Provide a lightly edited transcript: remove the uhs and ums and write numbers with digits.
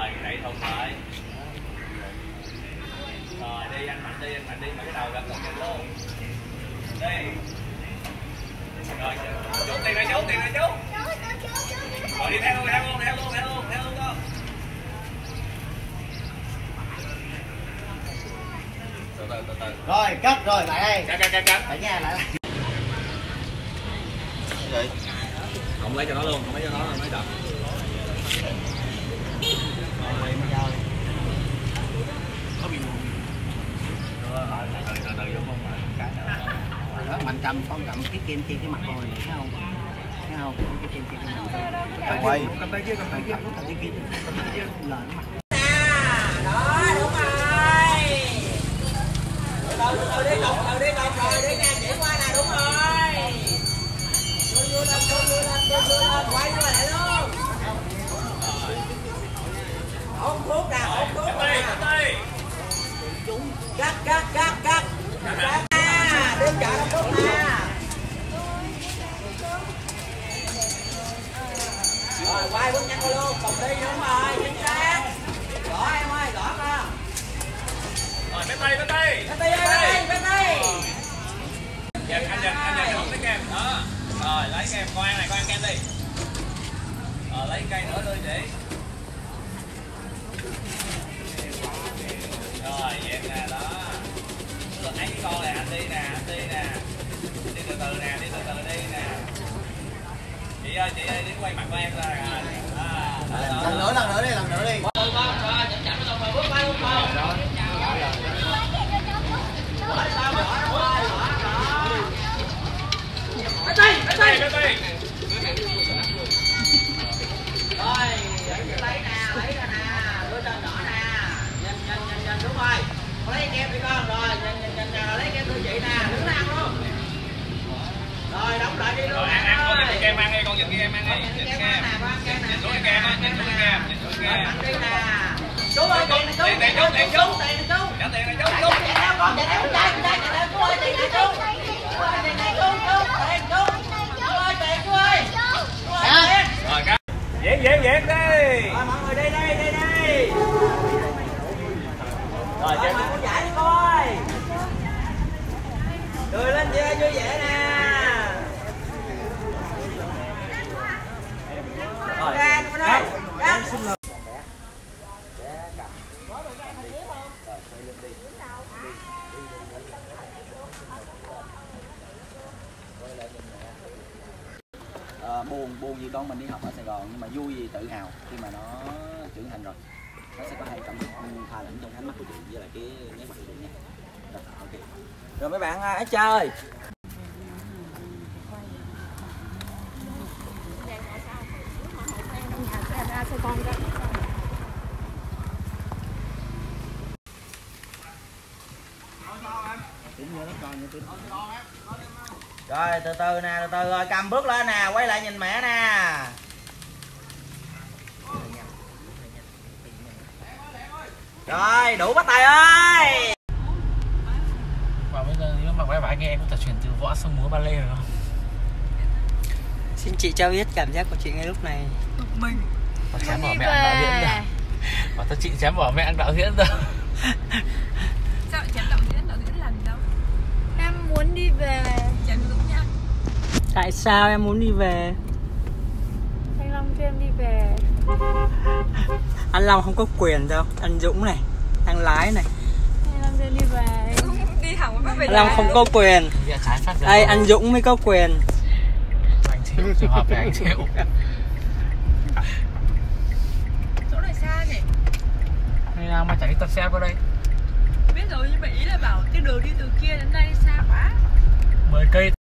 Rồi đẩy thùng lại. Rồi đi anh Mạnh đi, mà cái đầu gặp con chân luôn. Đi. Rồi chú tiền này chú. Rồi đi theo luôn con. Từ. Rồi cắt rồi lại đây. Cắt. Tại nhà lại. Vậy. Không lấy cho nó luôn, mấy đợt. Có bị buồn. Từ giống không cái đó Mạnh cầm cái kim kia cái mặt rồi này thấy không? Cái kim kia cái mặt. Quay. Cầm tay kia. Lên mặt. Đó, đúng rồi. Từ đi cộng rồi đi nè, chỉ qua nè, đúng rồi. Vui lên, quay qua lại luôn. Hôn thuốc nè. Cắt. Đứng chợ đông đúc nè. Rồi quay bước nhanh luôn, cùng đi đúng rồi, chính xác. Gõ em ơi, gõ con. Rồi bé tay. Giờ anh không lấy kem đó. Rồi lấy kem, con ăn kem đi. Rồi lấy cây nữa đi chị. Rồi dẹp nè đó. Lấy cái con này anh đi nè. Đi từ từ đi nè. Chị ơi đi quay mặt của em ra rồi. Lần nữa đi. Rồi chậm rồi bước qua luôn không? Bé tay. Rồi, lấy ra nè, đưa cho nhỏ nè. Nhìn đúng rồi. Lấy kem đi con, rồi nhìn lấy kem thưa chị nè, đứng ăn luôn. Rồi đóng lại đi luôn. Rồi ăn con nhìn kem ăn đi, con nhìn cái kem ăn đi. Nhìn kem. Nhìn xuống cái kem á, nhìn xuống cái kem. Ăn đi nè. Chú ơi, tiền chú. Trả tiền này chú. Chạy theo con trai, chú ơi, tiền này chú. Chú ơi, tiền này chú. Chú ơi, tiền chú ơi. Rồi cá. Dẹp đi. Rồi mọi người đi đây. Rồi chơi con giải đi coi. Cười lên chơi vui vẻ nè. Rồi ra đây. Buồn gì con mình đi học ở Sài Gòn nhưng mà vui gì tự hào khi mà nó trưởng thành rồi, nó sẽ có hai cảm xúc pha lẫn trong ánh mắt của chị với lại cái nét mặt của chị nha. Rồi, ok. Rồi mấy bạn hãy chơi. Rồi từ từ rồi cầm bước lên nè, quay lại nhìn mẹ nè. Rồi đủ bắt tay ơi. Và bây giờ nếu mà các bạn nghe em có thể chuyển từ võ sang múa ballet rồi không? Xin chị cho biết cảm giác của chị ngay lúc này. Mình chém bỏ mẹ ăn đạo diễn rồi. Bảo tao chị chém bỏ mẹ ăn đạo diễn rồi. Sao lại chém đạo diễn làm đâu? Em muốn đi về. Chém Dũng nha. Tại sao em muốn đi về? Anh Long cho em đi về. Anh Long không có quyền đâu. Anh Dũng này, anh lái này. Anh Long cho em đi về. Đi hỏng có về. Anh Long không có quyền. Đây anh Dũng mới có quyền. Anh chịu, trường hợp này anh chịu. Chỗ này xa nhỉ? Hay nào mà chạy đi tập xe qua đây? Biết rồi nhưng mà ý là bảo cái đường đi từ kia đến đây xa quá. 10 cây